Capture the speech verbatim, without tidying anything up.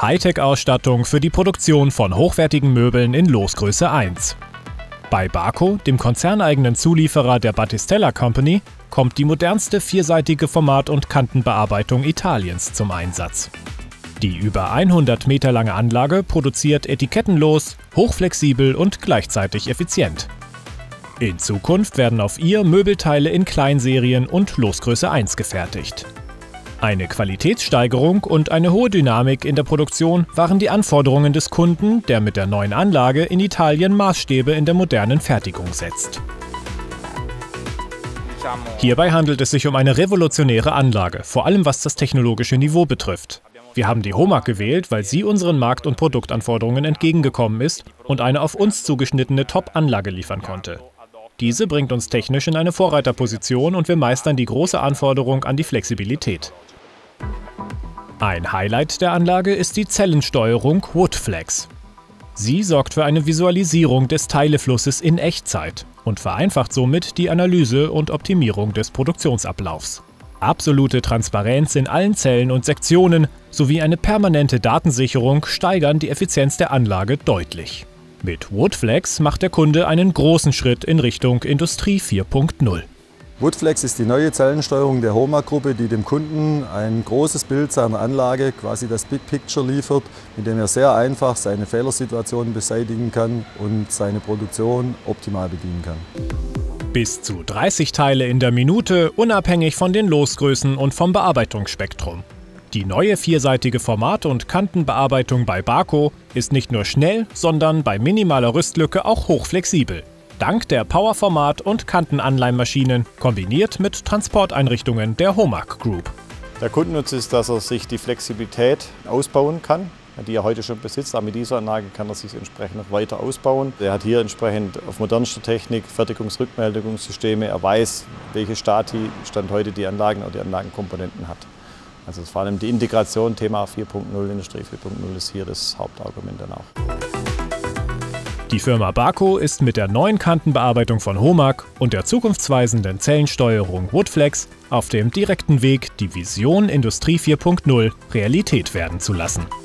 Hightech-Ausstattung für die Produktion von hochwertigen Möbeln in Losgröße eins. Bei Barco, dem konzerneigenen Zulieferer der Battistella Company, kommt die modernste vierseitige Format- und Kantenbearbeitung Italiens zum Einsatz. Die über hundert Meter lange Anlage produziert etikettenlos, hochflexibel und gleichzeitig effizient. In Zukunft werden auf ihr Möbelteile in Kleinserien und Losgröße eins gefertigt. Eine Qualitätssteigerung und eine hohe Dynamik in der Produktion waren die Anforderungen des Kunden, der mit der neuen Anlage in Italien Maßstäbe in der modernen Fertigung setzt. Hierbei handelt es sich um eine revolutionäre Anlage, vor allem was das technologische Niveau betrifft. Wir haben die HOMAG gewählt, weil sie unseren Markt- und Produktanforderungen entgegengekommen ist und eine auf uns zugeschnittene Top-Anlage liefern konnte. Diese bringt uns technisch in eine Vorreiterposition und wir meistern die große Anforderung an die Flexibilität. Ein Highlight der Anlage ist die Zellensteuerung WoodFlex. Sie sorgt für eine Visualisierung des Teileflusses in Echtzeit und vereinfacht somit die Analyse und Optimierung des Produktionsablaufs. Absolute Transparenz in allen Zellen und Sektionen sowie eine permanente Datensicherung steigern die Effizienz der Anlage deutlich. Mit WoodFlex macht der Kunde einen großen Schritt in Richtung Industrie vier Punkt null. WoodFlex ist die neue Zellensteuerung der HOMAG-Gruppe, die dem Kunden ein großes Bild seiner Anlage, quasi das Big Picture liefert, mit dem er sehr einfach seine Fehlersituationen beseitigen kann und seine Produktion optimal bedienen kann. Bis zu dreißig Teile in der Minute, unabhängig von den Losgrößen und vom Bearbeitungsspektrum. Die neue vierseitige Format- und Kantenbearbeitung bei Barco ist nicht nur schnell, sondern bei minimaler Rüstlücke auch hochflexibel. Dank der Powerformat- und Kantenanleimmaschinen, kombiniert mit Transporteinrichtungen der HOMAG Group. Der Kundennutz ist, dass er sich die Flexibilität ausbauen kann, die er heute schon besitzt. Aber mit dieser Anlage kann er sich entsprechend noch weiter ausbauen. Er hat hier entsprechend auf modernster Technik Fertigungsrückmeldungssysteme. Er weiß, welche Stati Stand heute die Anlagen oder die Anlagenkomponenten hat. Also vor allem die Integration, Thema vier Punkt null, Industrie vier Punkt null ist hier das Hauptargument dann auch. Die Firma Barco ist mit der neuen Kantenbearbeitung von HOMAG und der zukunftsweisenden Zellensteuerung WoodFlex auf dem direkten Weg, die Vision Industrie vier Punkt null Realität werden zu lassen.